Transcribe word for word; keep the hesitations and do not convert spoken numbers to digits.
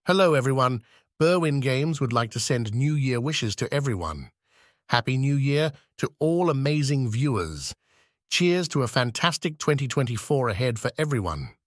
Hello, everyone. Berwyn Games would like to send New Year wishes to everyone. Happy New Year to all amazing viewers. Cheers to a fantastic twenty twenty-four ahead for everyone.